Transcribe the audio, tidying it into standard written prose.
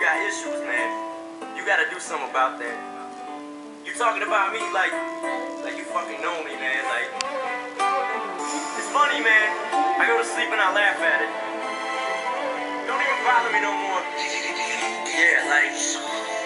got issues, man. You gotta do something about that. You talking about me like you fucking know me, man. Like, it's funny, man. I go to sleep and I laugh at it. Don't even bother me no more. Yeah, like,